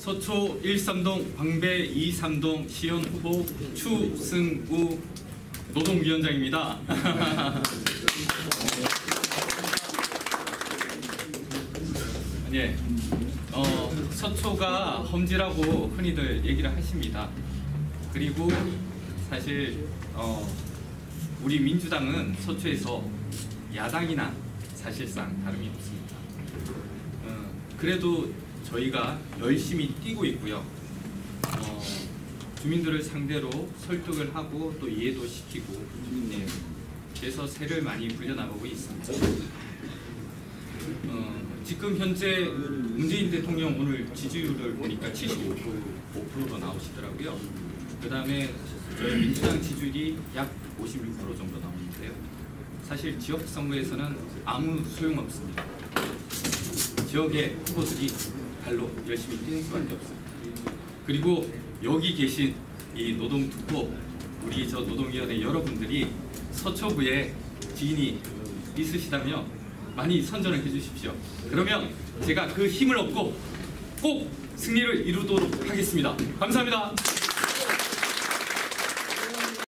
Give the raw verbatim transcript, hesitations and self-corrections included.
서초 일, 삼동, 방배 이, 삼동 시연 후보 추승우 노동위원장입니다. 예, 어, 서초가 험지라고 흔히들 얘기를 하십니다. 그리고 사실 어, 우리 민주당은 서초에서 야당이나 사실상 다름이 없습니다. 어, 그래도 저희가 열심히 뛰고 있고요. 어, 주민들을 상대로 설득을 하고 또 이해도 시키고, 네, 그래서 새를 많이 불려나가고 있습니다. 어, 지금 현재 문재인 대통령 오늘 지지율을 보니까 칠십오 퍼센트로 나오시더라고요. 그 다음에 저희 민주당 지지율이 약 오십육 퍼센트 정도 나오는데요. 사실 지역 선거에서는 아무 소용없습니다. 지역의 후보들이 발로 열심히 뛰는 수밖에 없습니다. 그리고 여기 계신 이 노동투표, 우리 저 노동위원회 여러분들이 서초구에 지인이 있으시다면 많이 선전을 해주십시오. 그러면 제가 그 힘을 얻고 꼭 승리를 이루도록 하겠습니다. 감사합니다.